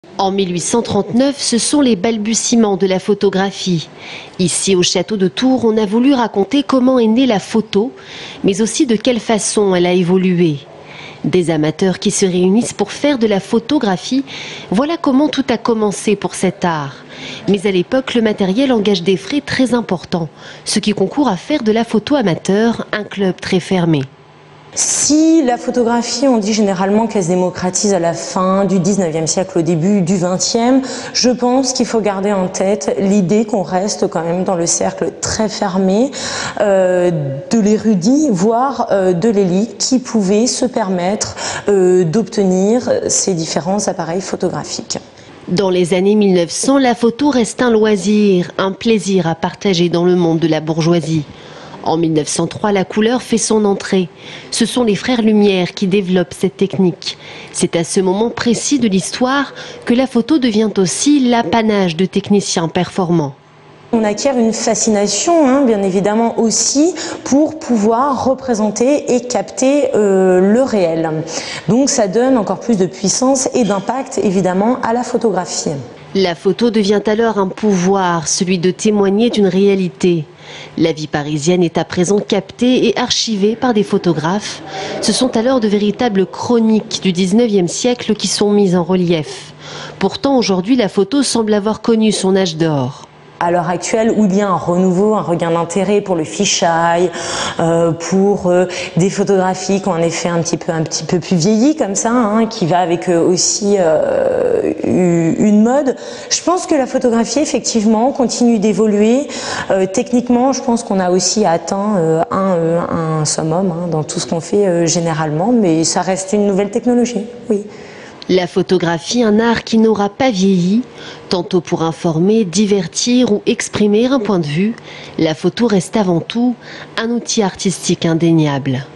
En 1839, ce sont les balbutiements de la photographie. Ici, au château de Tours, on a voulu raconter comment est née la photo, mais aussi de quelle façon elle a évolué. Des amateurs qui se réunissent pour faire de la photographie, voilà comment tout a commencé pour cet art. Mais à l'époque, le matériel engage des frais très importants, ce qui concourt à faire de la photo amateur un club très fermé. Si la photographie, on dit généralement qu'elle se démocratise à la fin du 19e siècle, au début du 20e, je pense qu'il faut garder en tête l'idée qu'on reste quand même dans le cercle très fermé de l'érudit, voire de l'élite, qui pouvait se permettre d'obtenir ces différents appareils photographiques. Dans les années 1900, la photo reste un loisir, un plaisir à partager dans le monde de la bourgeoisie. En 1903, la couleur fait son entrée. Ce sont les frères Lumière qui développent cette technique. C'est à ce moment précis de l'histoire que la photo devient aussi l'apanage de techniciens performants. On acquiert une fascination, bien évidemment aussi, pour pouvoir représenter et capter le réel. Donc ça donne encore plus de puissance et d'impact, évidemment, à la photographie. La photo devient alors un pouvoir, celui de témoigner d'une réalité. La vie parisienne est à présent captée et archivée par des photographes. Ce sont alors de véritables chroniques du 19e siècle qui sont mises en relief. Pourtant, aujourd'hui, la photo semble avoir connu son âge d'or. À l'heure actuelle, où il y a un renouveau, un regain d'intérêt pour le fisheye, pour des photographies qui ont en effet un petit peu plus vieilli comme ça, qui va avec aussi une mode. Je pense que la photographie effectivement continue d'évoluer. Techniquement, je pense qu'on a aussi atteint un summum dans tout ce qu'on fait généralement, mais ça reste une nouvelle technologie, oui. La photographie, un art qui n'aura pas vieilli, tantôt pour informer, divertir ou exprimer un point de vue, la photo reste avant tout un outil artistique indéniable.